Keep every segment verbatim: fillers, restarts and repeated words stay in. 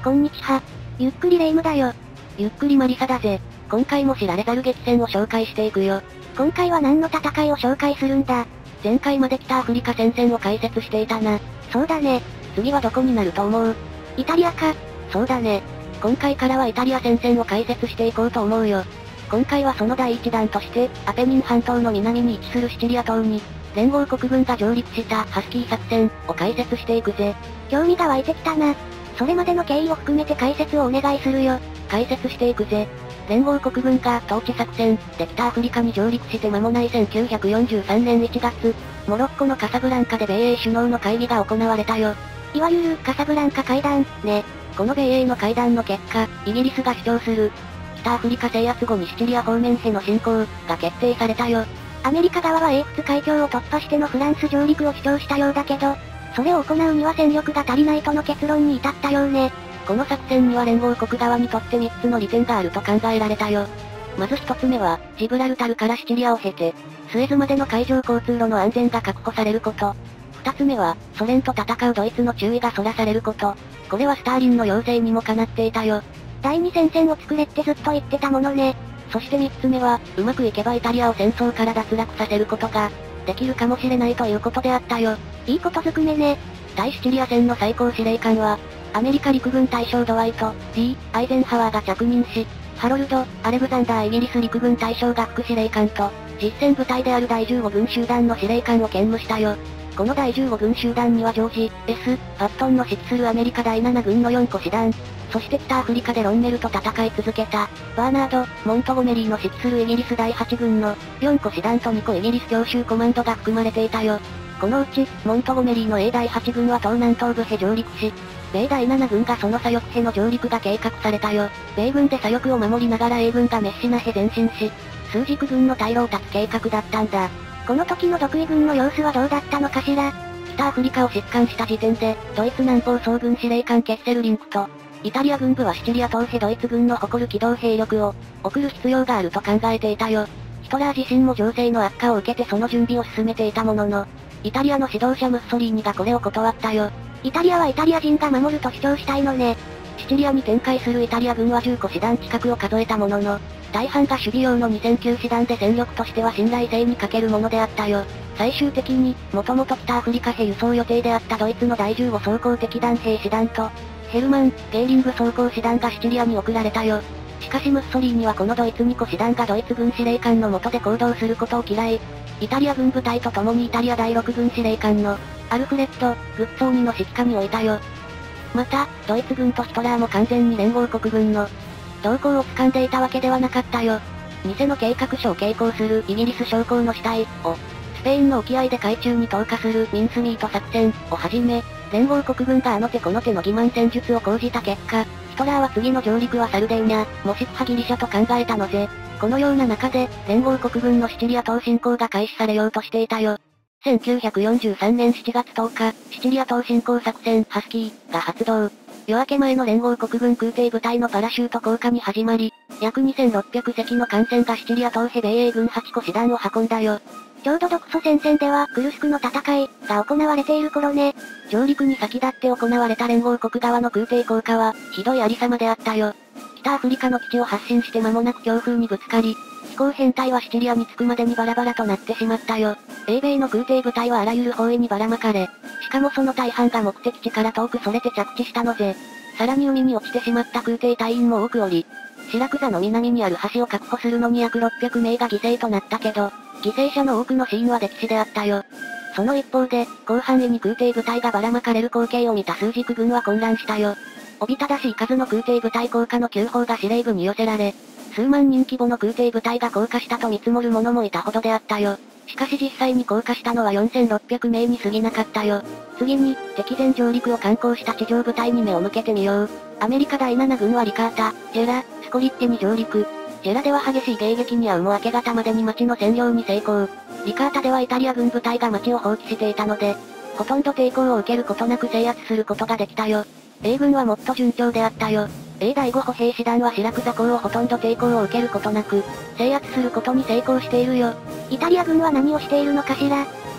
こんにちは。ゆっくりレ夢ムだよ。 ゆっくりマリサだぜ。今回も知られざる激戦を紹介していくよ。 今回は何の戦いを紹介するんだ？ 前回まで北アフリカ戦線を解説していたな。 そうだね。 次はどこになると思う？ イタリアか。 そうだね。今回からはイタリア戦線を解説していこうと思うよ。今回はその第一弾として、アペニン半島の南に位置するシチリア島に、連合国軍が上陸したハスキー作戦を解説していくぜ。 興味が湧いてきたな。それまでの経緯を含めて解説をお願いするよ。 解説していくぜ。連合国軍が統治作戦で北アフリカに上陸して間もないせんきゅうひゃくよんじゅうさんねんいちがつ、モロッコのカサブランカで米英首脳の会議が行われたよ。 いわゆるカサブランカ会談、ね。 この米英の会談の結果、イギリスが主張する、北アフリカ制圧後にシチリア方面への侵攻が決定されたよ。 アメリカ側は英仏海峡を突破してのフランス上陸を主張したようだけど、それを行うには戦力が足りないとの結論に至ったようね。 この作戦には連合国側にとってみっつの利点があると考えられたよ。まずひとつめは、ジブラルタルからシチリアを経て、スエズまでの海上交通路の安全が確保されること。ふたつめは、ソ連と戦うドイツの注意がそらされること。これはスターリンの要請にもかなっていたよ。 第二戦線を作れってずっと言ってたものね。 そしてみっつめは、うまくいけばイタリアを戦争から脱落させることが、できるかもしれないということであったよ。 いいことずくめね。 対シチリア戦の最高司令官は、アメリカ陸軍大将ドワイト、D、アイゼンハワーが着任し、ハロルド、アレグザンダーイギリス陸軍大将が副司令官と、実戦部隊であるだいじゅうご軍集団の司令官を兼務したよ。このだいじゅうご軍集団にはジョージ、S、パットンの指揮するアメリカだいなな軍のよんこ師団、そして北アフリカでロンメルと戦い続けた、バーナード、モントゴメリーの指揮するイギリスだいはち軍のよんこ師団とにこイギリス強襲コマンドが含まれていたよ。このうち、モントゴメリーの A だいはち軍は東南東部へ上陸し、米だいなな軍がその左翼への上陸が計画されたよ。米軍で左翼を守りながら A 軍がメッシナへ前進し、数軸軍の退路を断つ計画だったんだ。 この時の独伊軍の様子はどうだったのかしら？ 北アフリカを疾患した時点で、ドイツ南方総軍司令官ケッセルリンクと、イタリア軍部はシチリア島へドイツ軍の誇る機動兵力を送る必要があると考えていたよ。ヒトラー自身も情勢の悪化を受けてその準備を進めていたものの、イタリアの指導者ムッソリーニがこれを断ったよ。 イタリアはイタリア人が守ると主張したいのね。 シチリアに展開するイタリア軍はじゅうこ師団近くを数えたものの、大半が守備用のにせんきゅう師団で戦力としては信頼性に欠けるものであったよ。最終的に、もともと北アフリカへ輸送予定であったドイツのだいじゅうご装甲敵弾兵師団と、ヘルマン、ゲーリング装甲師団がシチリアに送られたよ。しかしムッソリーニはこのドイツにこ師団がドイツ軍司令官の下で行動することを嫌い、イタリア軍部隊と共にイタリアだいろく軍司令官の、アルフレッド・グッツォーニの指揮下に置いたよ。また、ドイツ軍とヒトラーも完全に連合国軍の、動向を掴んでいたわけではなかったよ。偽の計画書を携行するイギリス将校の死体を、スペインの沖合で海中に投下するミンスミート作戦をはじめ、連合国軍があの手この手の欺瞞戦術を講じた結果、ヒトラーは次の上陸はサルデーニャ、もしくはギリシャと考えたのぜ。このような中で、連合国軍のシチリア島侵攻が開始されようとしていたよ。せんきゅうひゃくよんじゅうさんねんしちがつとおか、シチリア島侵攻作戦ハスキーが発動。夜明け前の連合国軍空挺部隊のパラシュート降下に始まり、約にせんろっぴゃく隻の艦船がシチリア島へ米英軍はちこ師団を運んだよ。 ちょうど独ソ戦線ではクルスクの戦いが行われている頃ね。 上陸に先立って行われた連合国側の空挺降下は、ひどいありさまであったよ。北アフリカの基地を発進して間もなく強風にぶつかり、飛行編隊はシチリアに着くまでにバラバラとなってしまったよ。英米の空挺部隊はあらゆる方位にばらまかれ、しかもその大半が目的地から遠くそれて着地したのぜ。さらに海に落ちてしまった空挺隊員も多くおり、シラクザの南にある橋を確保するのに約ろっぴゃくめいが犠牲となったけど、犠牲者の多くのシーンは歴史であったよ。その一方で、広範囲に空挺部隊がばらまかれる光景を見た数軸軍は混乱したよ。おびただしい数の空挺部隊降下の急報が司令部に寄せられ、数万人規模の空挺部隊が降下したと見積もる者もいたほどであったよ。しかし実際に降下したのはよんせんろっぴゃくめいに過ぎなかったよ。次に、敵前上陸を敢行した地上部隊に目を向けてみよう。アメリカだいなな軍はリカータ、ジェラ、スコリッテに上陸。ジェラでは激しい迎撃に遭うも明け方までに街の占領に成功。リカータではイタリア軍部隊が街を放棄していたので、ほとんど抵抗を受けることなく制圧することができたよ。英軍はもっと順調であったよ。A だいご歩兵師団はシラクザ港をほとんど抵抗を受けることなく、制圧することに成功しているよ。 イタリア軍は何をしているのかしら？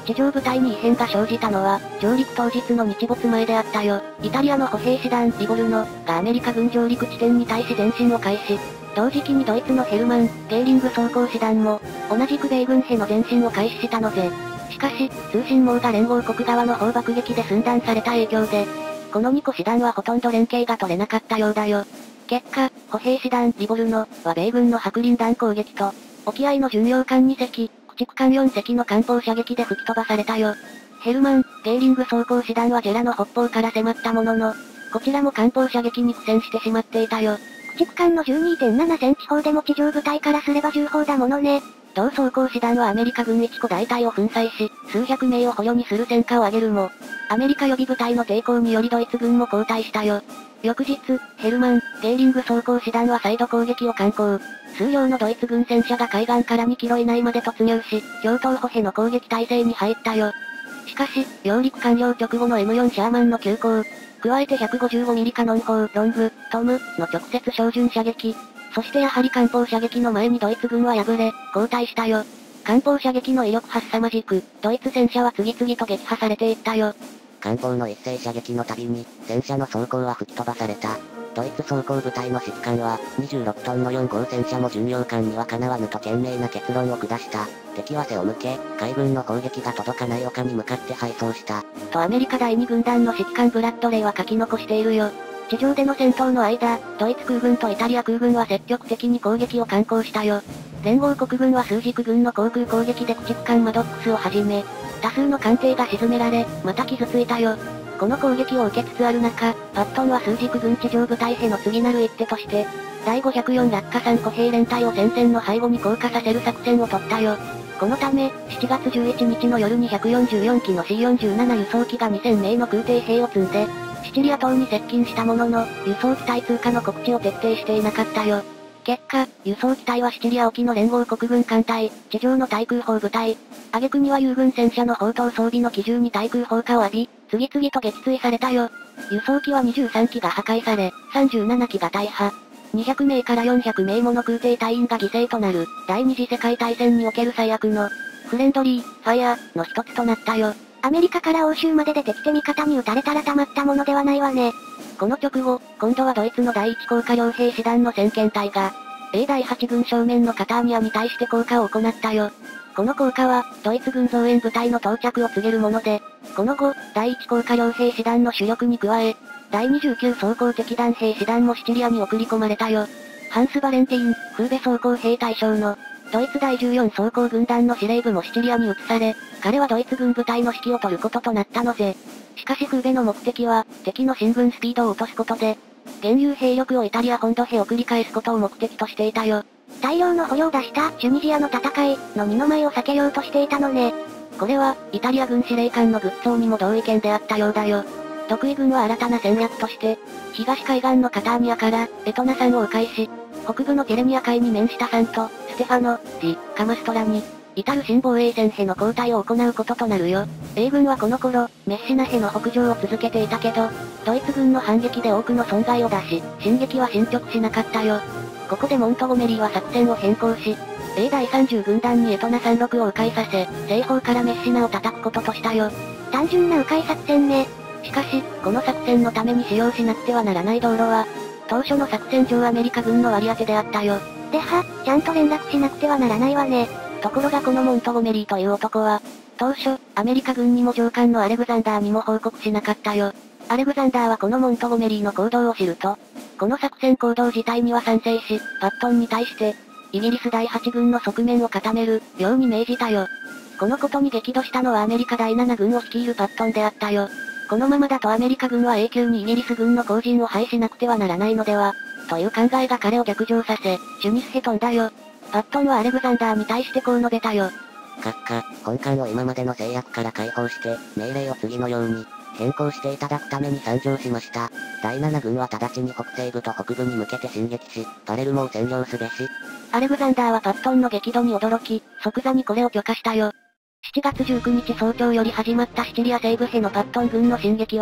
地上部隊に異変が生じたのは、上陸当日の日没前であったよ。イタリアの歩兵師団、リボルノ、がアメリカ軍上陸地点に対し前進を開始。同時期にドイツのヘルマン、ゲーリング装甲師団も、同じく米軍への前進を開始したのぜ。しかし、通信網が連合国側の方爆撃で寸断された影響で、このにこ師団はほとんど連携が取れなかったようだよ。結果、歩兵師団、リボルノ、は米軍の白リン弾攻撃と、沖合の巡洋艦に隻、駆逐艦よん隻の艦砲射撃で吹き飛ばされたよ。ヘルマン、ゲーリング装甲師団はジェラの北方から迫ったものの、こちらも艦砲射撃に苦戦してしまっていたよ。 駆逐艦の じゅうにてんななセンチ砲でも地上部隊からすれば重砲だものね。 同装甲師団はアメリカ軍いち個大隊を粉砕し、数百名を捕虜にする戦果を挙げるも、アメリカ予備部隊の抵抗によりドイツ軍も後退したよ。翌日、ヘルマン、ゲーリング装甲師団は再度攻撃を敢行。数両のドイツ軍戦車が海岸からにキロ以内まで突入し、上東歩兵の攻撃態勢に入ったよ。しかし、揚陸完了直後の エムよん シャーマンの急行、加えて ひゃくごじゅうごミリ カノン砲、ロング、トム、の直接照準射撃、そしてやはり艦砲射撃の前にドイツ軍は敗れ、後退したよ。艦砲射撃の威力は凄まじく、ドイツ戦車は次々と撃破されていったよ。 艦砲の一斉射撃のたびに、戦車の装甲は吹き飛ばされた。ドイツ装甲部隊の指揮官は、にじゅうろくトンのよん号戦車も巡洋艦にはかなわぬと懸命な結論を下した。敵は背を向け、海軍の攻撃が届かない丘に向かって敗走した。 とアメリカだいに軍団の指揮官ブラッドレイは書き残しているよ。地上での戦闘の間、ドイツ空軍とイタリア空軍は積極的に攻撃を敢行したよ。連合国軍は数軸軍の航空攻撃で駆逐艦マドックスをはじめ、多数の艦艇が沈められ、また傷ついたよ。この攻撃を受けつつある中、パットンは数軸軍地上部隊への次なる一手として、だいごひゃくよん落下さん歩兵連隊を戦線の背後に降下させる作戦を取ったよ。このため、しちがつじゅういちにちの夜にひゃくよんじゅうよんきの シーよんじゅうなな 輸送機がにせんめいの空挺兵を積んで、シチリア島に接近したものの、輸送機体通過の告知を徹底していなかったよ。結果、輸送機体はシチリア沖の連合国軍艦隊、地上の対空砲部隊、挙句には友軍戦車の砲塔装備の機銃に対空砲火を浴び、次々と撃墜されたよ。輸送機はにじゅうさんきが破壊され、さんじゅうななきが大破。にひゃくめいからよんひゃくめいもの空挺隊員が犠牲となる、第二次世界大戦における最悪の、フレンドリー、ファイヤー、の一つとなったよ。 アメリカから欧州まで出てきて味方に撃たれたらたまったものではないわね。 この直後、今度はドイツの第一航火両兵師団の先遣隊が、A だいはち軍正面のカターニアに対して降下を行ったよ。この降下は、ドイツ軍増援部隊の到着を告げるもので、この後、第一航火両兵師団の主力に加え、だいにじゅうきゅう装甲敵団兵師団もシチリアに送り込まれたよ。ハンス・バレンティン、フーベ装甲兵隊将の、ドイツだいじゅうよん装甲軍団の司令部もシチリアに移され、彼はドイツ軍部隊の指揮を取ることとなったのぜ。しかしフーベの目的は、敵の進軍スピードを落とすことで、現有兵力をイタリア本土へ送り返すことを目的としていたよ。 大量の捕虜を出したチュニジアの戦いの二の舞を避けようとしていたのね。 これは、イタリア軍司令官のグッツォーにも同意見であったようだよ。独伊軍は新たな戦略として、東海岸のカターニアから、エトナ山を迂回し、北部のテレニア海に面したサント、ステファノ、ジ、カマストラに、至る新防衛線への交代を行うこととなるよ。英軍はこの頃、メッシナへの北上を続けていたけど、ドイツ軍の反撃で多くの損害を出し、進撃は進捗しなかったよ。ここでモントゴメリーは作戦を変更し、A だいさんじゅう軍団にエトナさんじゅうろくを迂回させ、西方からメッシナを叩くこととしたよ。 単純な迂回作戦ね。 しかし、この作戦のために使用しなくてはならない道路は、当初の作戦上アメリカ軍の割り当てであったよ。 では、ちゃんと連絡しなくてはならないわね。 ところがこのモントゴメリーという男は、当初、アメリカ軍にも上官のアレグザンダーにも報告しなかったよ。アレグザンダーはこのモントゴメリーの行動を知ると、この作戦行動自体には賛成し、パットンに対して、イギリスだいはち軍の側面を固める、ように命じたよ。このことに激怒したのはアメリカだいなな軍を率いるパットンであったよ。このままだとアメリカ軍は永久にイギリス軍の後陣を廃しなくてはならないのでは、という考えが彼を逆上させ、チュニスへ飛んだよ。パットンはアレグザンダーに対してこう述べたよ。 閣下、本艦を今までの制約から解放して、命令を次のように、変更していただくために参上しました。だいなな軍は直ちに北西部と北部に向けて進撃し、パレルモを占領すべし。 アレグザンダーはパットンの激怒に驚き、即座にこれを許可したよ。しちがつじゅうくにち早朝より始まったシチリア西部へのパットン軍の進撃は、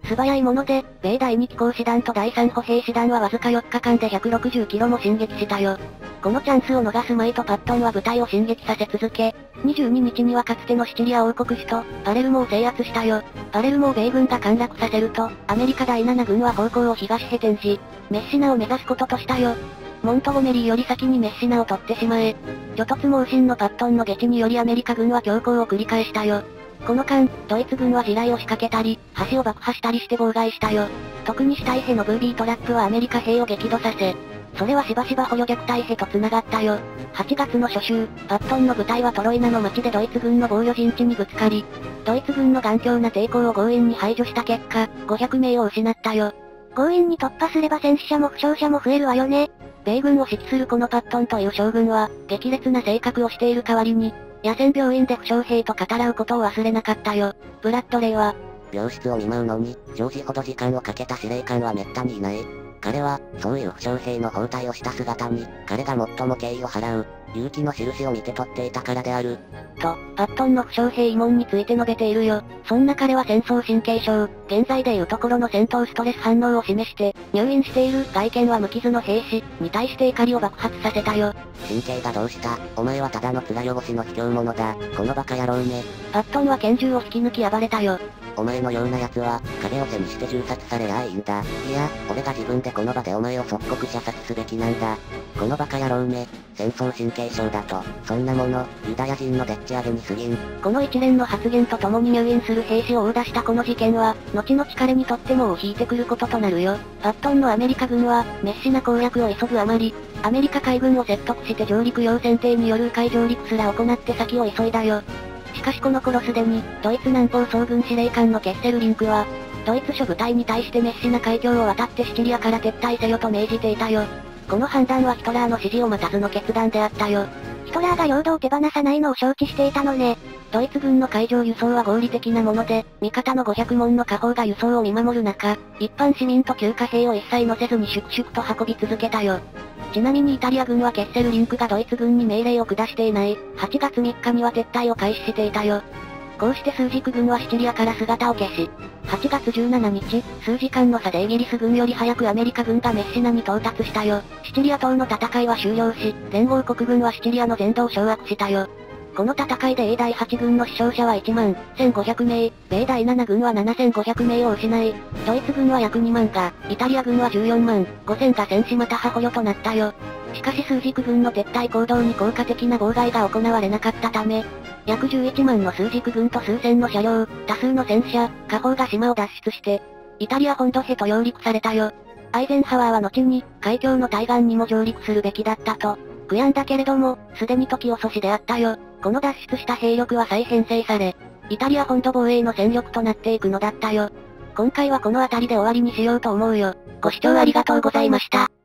素早いもので、米第二機甲師団と第三歩兵師団はわずかよっかかんでひゃくろくじゅっキロも進撃したよ。このチャンスを逃すまいとパットンは部隊を進撃させ続け、にじゅうににちにはかつてのシチリア王国首都、パレルモを制圧したよ。パレルモを米軍が陥落させると、アメリカだいなな軍は方向を東へ転じ、メッシナを目指すこととしたよ。モントゴメリーより先にメッシナを取ってしまえ。除突猛進のパットンの下地によりアメリカ軍は強行を繰り返したよ。この間、ドイツ軍は地雷を仕掛けたり、橋を爆破したりして妨害したよ。特に死体兵のブービートラップはアメリカ兵を激怒させ、それはしばしば捕虜虐待兵と繋がったよ。はちがつの初秋、パットンの部隊はトロイナの町でドイツ軍の防御陣地にぶつかり、ドイツ軍の頑強な抵抗を強引に排除した結果、ごひゃくめいを失ったよ。強引に突破すれば戦死者も負傷者も増えるわよね。米軍を指揮するこのパットンという将軍は、激烈な性格をしている代わりに、野戦病院で負傷兵と語らうことを忘れなかったよ。ブラッドレーは、 病室を見舞うのに、常時ほど時間をかけた司令官は滅多にいない。彼は、そういう負傷兵の包帯をした姿に、彼が最も敬意を払う、勇気の印を見て取っていたからである。 と、パットンの負傷兵慰問について述べているよ。そんな彼は戦争神経症、現在でいうところの戦闘ストレス反応を示して、入院している外見は無傷の兵士に対して怒りを爆発させたよ。 神経がどうした？お前はただの面汚しの卑怯者だ。このバカ野郎め。 パットンは拳銃を引き抜き暴れたよ。 お前のような奴は、影を背にして銃殺されりゃいいんだ。いや、俺が自分でこの場でお前を即刻射殺すべきなんだ。このバカ野郎め、戦争神経症だと、そんなもの、ユダヤ人のでっち上げに過ぎん。 この一連の発言とともに入院する兵士を殴打したこの事件は、後々彼にとっても尾を引いてくることとなるよ。パットンのアメリカ軍は、熱心な攻略を急ぐあまり、アメリカ海軍を説得して上陸用船艇による海上陸すら行って先を急いだよ。しかしこの頃すでに、ドイツ南方総軍司令官のケッセルリンクは、ドイツ諸部隊に対して熱心な海峡を渡ってシチリアから撤退せよと命じていたよ。この判断はヒトラーの指示を待たずの決断であったよ。ヒトラーが領土を手放さないのを承知していたのね。ドイツ軍の海上輸送は合理的なもので、味方のごひゃくもんの火砲が輸送を見守る中、一般市民と休暇兵を一切乗せずに粛々と運び続けたよ。ちなみにイタリア軍はケッセルリンクがドイツ軍に命令を下していない、はちがつみっかには撤退を開始していたよ。こうして枢軸軍はシチリアから姿を消し、はちがつじゅうしちにち、数時間の差でイギリス軍より早くアメリカ軍がメッシナに到達したよ。シチリア島の戦いは終了し、連合国軍はシチリアの全土を掌握したよ。この戦いで A だいはち軍の死傷者はいちまんせんごひゃくめい、米だいなな軍はななせんごひゃくめいを失い、ドイツ軍は約にまんが、イタリア軍はじゅうよんまんごせんが戦死または捕虜となったよ。しかし枢軸軍の撤退行動に効果的な妨害が行われなかったため、約じゅういちまんの枢軸軍と数千の車両、多数の戦車、火砲が島を脱出して、イタリア本土へと揚陸されたよ。アイゼンハワーは後に、海峡の対岸にも上陸するべきだったと、悔やんだけれども、すでに時遅しであったよ。この脱出した兵力は再編成され、イタリア本土防衛の戦力となっていくのだったよ。今回はこの辺りで終わりにしようと思うよ。ご視聴ありがとうございました。